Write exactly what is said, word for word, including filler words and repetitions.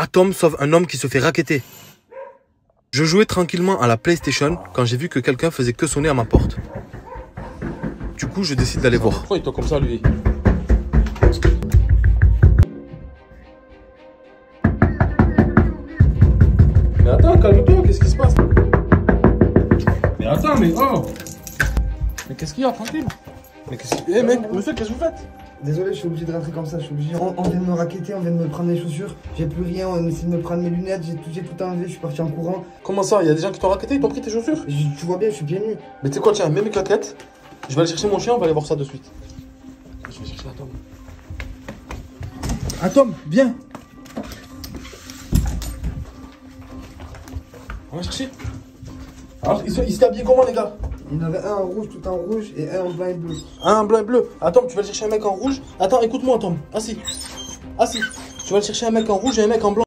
Atom sauve un homme qui se fait racketter. Je jouais tranquillement à la PlayStation quand j'ai vu que quelqu'un faisait que sonner à ma porte. Du coup, je décide d'aller voir. Pourquoi il toque comme ça, lui? Mais attends, calme-toi, qu'est-ce qui se passe? Mais attends, mais oh! Mais qu'est-ce qu'il y a, tranquille? Mais qu'est-ce qu'il y a? Eh mec, monsieur, qu'est-ce que vous faites? Désolé, je suis obligé de rentrer comme ça, je suis obligé. On, on vient de me racketter, on vient de me prendre les chaussures. J'ai plus rien, on essaie de me prendre mes lunettes, j'ai tout, j'ai tout enlevé, je suis parti en courant. Comment ça? Il y a des gens qui t'ont racketté, ils t'ont pris tes chaussures? Je- tu vois bien, je suis pieds nus. Mais tu sais quoi, tiens, mets mes claquettes. Je vais aller chercher mon chien, on va aller voir ça de suite. Je vais chercher Atom. Atom, viens! On va chercher. Alors, ils s'étaient habillés comment, les gars? Il y en avait un en rouge, tout en rouge, et un en blanc et bleu. Un en blanc et bleu. Attends, tu vas aller chercher un mec en rouge. Attends, écoute-moi, Tom. Assis. Assis. Tu vas aller chercher un mec en rouge et un mec en blanc.